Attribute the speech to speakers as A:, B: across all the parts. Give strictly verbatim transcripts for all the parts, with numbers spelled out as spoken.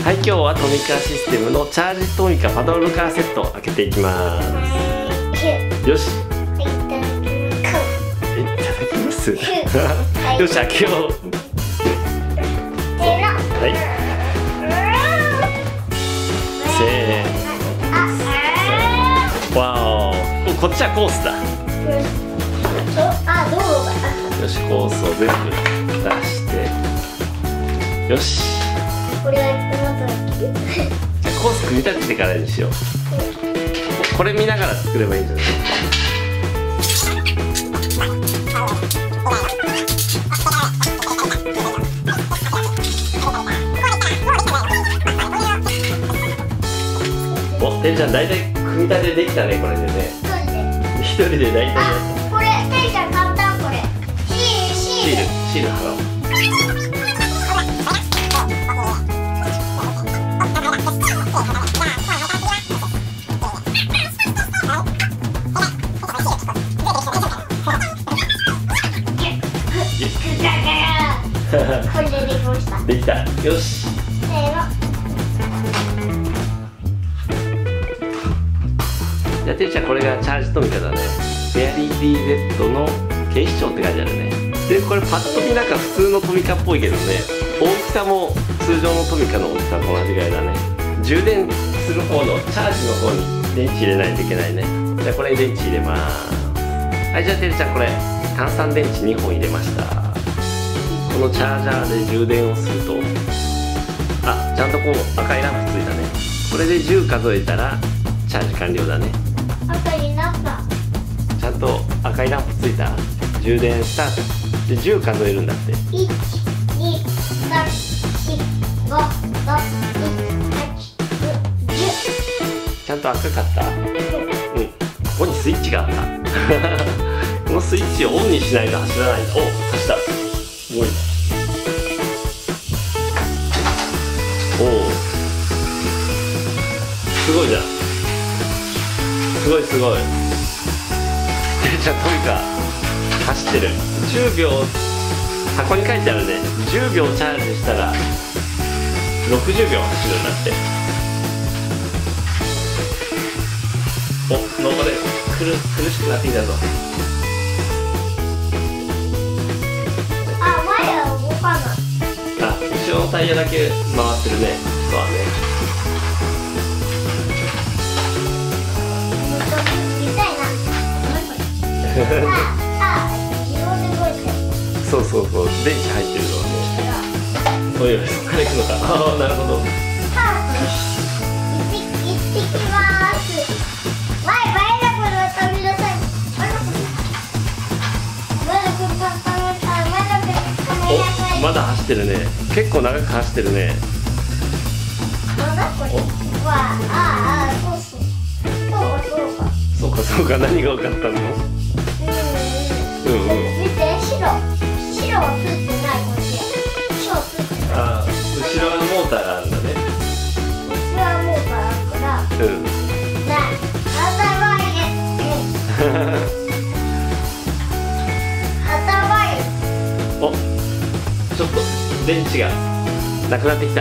A: はい、今日はトミカシステムのチャージトミカパドルカーセットを開けていきます。よし、いただきます。よし、開けよう。はい、せー、わお、こっちはコースだ。よし、コースを全部出して、よし。これはじゃあコース組み立ててからにしよう。これ見ながら作ればいいんじゃない？お、てるちゃん大体組み立てできたね、これでね。一人で大体やった。
B: これてるちゃん簡単。これシールシール
A: シール貼ろう。これでできました。できた。よし。せーの。じゃあてるちゃん、これがチャージトミカだね。フェアリー ディーゼット の警視庁って書いてあるね。でこれパッと見なんか普通のトミカっぽいけどね、大きさも通常のトミカの大きさと同じぐらいだね。充電する方のチャージの方に電池入れないといけないね。じゃあこれに電池入れます。はい、じゃあてるちゃん、これ単三電池にほん入れました。このチャージャーで充電をすると、あ、ちゃんとこう赤いランプついたね。これでじゅう数えたらチャージ完了だね。
B: 赤になった。
A: ちゃんと赤いランプついた。充電スタートでじゅう数えるんだって。
B: いち、に、さん、し、ご、ろく、なな、はち、きゅう、じゅう。
A: ちゃんと赤かった。うん、ここにスイッチがあった。このスイッチをオンにしないと走らないんだ。お、走った。すごい。おお、すごいじゃん。すごいすごい。てるちゃん、トミカ走ってる。じゅうびょう、箱に書いてあるね。じゅうびょうチャージしたらろくじゅうびょう走るんだって。お、登れ。苦苦しくなってきたぞ。
B: あ、前は動かない。
A: あ、後ろのタイヤだけ回ってるね。そうだね。
B: あ、あ、自動で動いてる。
A: そうそうそう、電池入ってるのはね。おいおい、そっから行くのか。ああ、なるほど。
B: さあ、行ってきます。前、前田君の飛び出さい。前田君、前田君、前田君、
A: お、まだ走ってるね。結構長く走ってるね。
B: なんだこれ。わあ、ああ、そうそう。そうか、そうか。
A: そうかそうか、何が分かったの？うんうん。
B: 見て、白。白はついてない、こっち。白ついてない。
A: ああ、後ろはモーターがあるんだね。
B: 後ろはモーターあるから。
A: うん。
B: な、頭いい。頭いい。
A: お、ちょっと電池がなくなってきた。あ、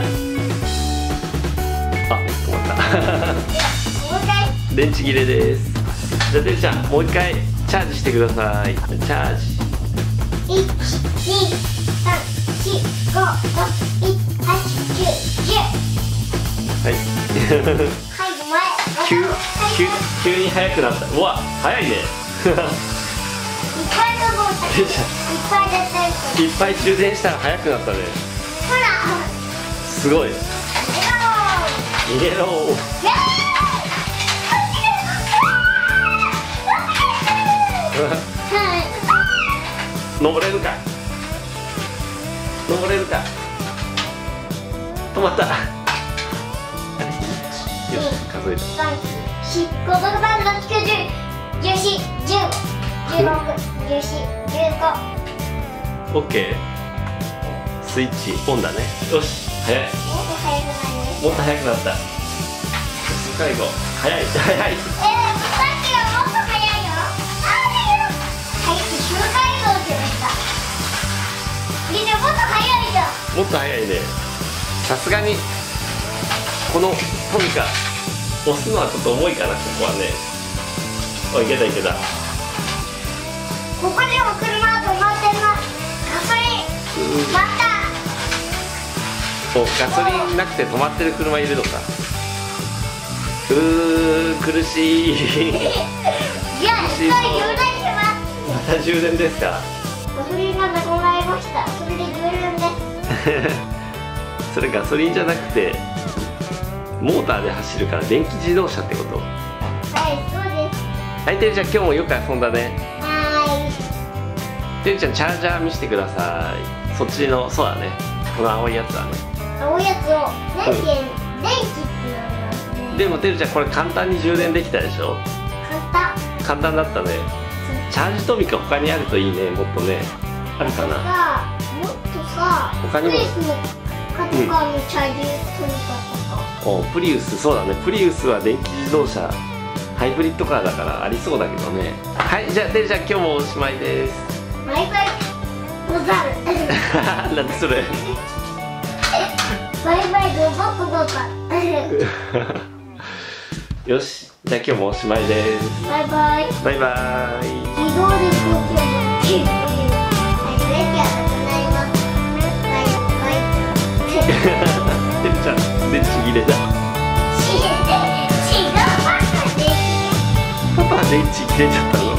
A: 止まった。
B: もう一回。
A: 電池切れです。じゃあてるちゃん、もう一回チャージしてください。チャージ。
B: いち、に、さん、し、ご、ろく、なな、はち、きゅう、じゅう。
A: はい。
B: はい、
A: 急、急、急に速くなった。うわ、速いね。
B: いっぱい飛ぼう。
A: てるちゃん、
B: いっぱい出てる。
A: いっぱい充電したら速くなったね。
B: ほら。
A: すごい。逃げろ。登れるか。登れるか。止まった。よし、数えた。
B: 三、四、五、六、七、八、九、十、十四、十五、十六、十七、十五。
A: オッケー。スイッチオンだね。よし、早い。
B: もっと速くないね。
A: もっと速くなった。最後、早い、早い。
B: えー、さっきはもっと速いよ。あー、だよ。はい、周回道って言った。みんなもっと速いじゃん。
A: もっと早いね。さすがにこのトミカ押すのはちょっと重いかな、ここはね。お、いけたいけた。
B: ここにも車止まってます。ガソリンまた。
A: お、ガソリンなくて止まってる車いるのか。うー、苦しい。
B: じゃあ一回充電します。
A: また充電ですか。
B: ガソリンがなくなりました。それで充電です。
A: それガソリンじゃなくてモーターで走るから電気自動車ってこと。
B: はい、そうです。
A: はい、てるちゃん今日もよく遊んだね。
B: は
A: てるちゃんチャージャー見せてください。そっちの、そうだね、この青いやつだね。
B: ーい。青いやつを電気、電気って言われますね。
A: でもてるちゃんこれ簡単に充電できたでしょ。
B: 簡単。
A: 簡単だったね。チャージトミカ他にあるといいね。もっとね、あるかな。
B: さ、もっとさ、
A: 他にも
B: プリウスのパトカーのチャージトミカとか。
A: お、プリウス、そうだね。プリウスは電気自動車ハイブリッドカーだからありそうだけどね。はい、じゃあてるちゃん今日もおしまいです。
B: バイバイござる。
A: なんでそれ。
B: バイバイごぼくごか。
A: よし、じゃあ今日もおしまいです。
B: バイバイ。
A: バイバイ。
B: 自動で動くようにキュッキュッ。はい、それじゃあなくなります。バイバイ。
A: てるちゃん電池切れだ。
B: 違う、パパで。
A: パパ電池切れちゃったの。